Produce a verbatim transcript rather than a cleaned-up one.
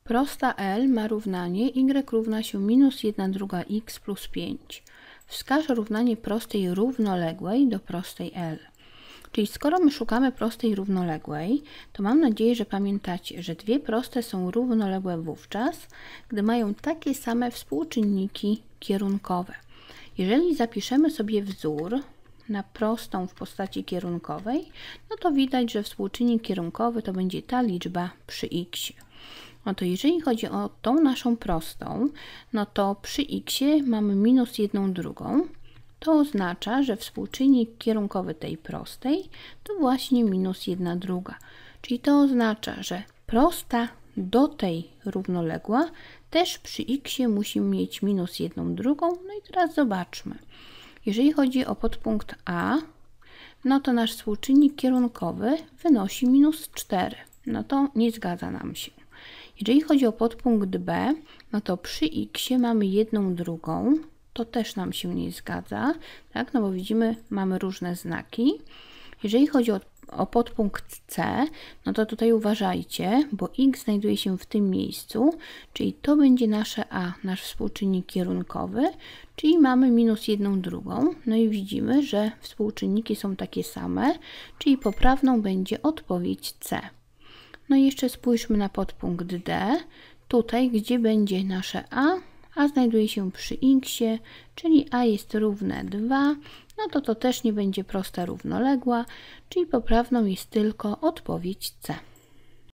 Prosta L ma równanie y równa się minus jedna druga x plus pięć. Wskaż równanie prostej równoległej do prostej L. Czyli skoro my szukamy prostej równoległej, to mam nadzieję, że pamiętacie, że dwie proste są równoległe wówczas, gdy mają takie same współczynniki kierunkowe. Jeżeli zapiszemy sobie wzór na prostą w postaci kierunkowej, no to widać, że współczynnik kierunkowy to będzie ta liczba przy x. No to jeżeli chodzi o tą naszą prostą, no to przy x mamy minus jedną drugą. To oznacza, że współczynnik kierunkowy tej prostej to właśnie minus jedna druga. Czyli to oznacza, że prosta do tej równoległa też przy x musi mieć minus jedną drugą. No i teraz zobaczmy. Jeżeli chodzi o podpunkt A, no to nasz współczynnik kierunkowy wynosi minus cztery. No to nie zgadza nam się. Jeżeli chodzi o podpunkt B, no to przy x mamy jedną drugą. To też nam się nie zgadza, tak? No bo widzimy, mamy różne znaki. Jeżeli chodzi o, o podpunkt C, no to tutaj uważajcie, bo x znajduje się w tym miejscu, czyli to będzie nasze A, nasz współczynnik kierunkowy, czyli mamy minus jedną drugą. No i widzimy, że współczynniki są takie same, czyli poprawną będzie odpowiedź C. No i jeszcze spójrzmy na podpunkt D, tutaj gdzie będzie nasze A, a znajduje się przy x, czyli a jest równe dwa, no to to też nie będzie prosta równoległa, czyli poprawną jest tylko odpowiedź C.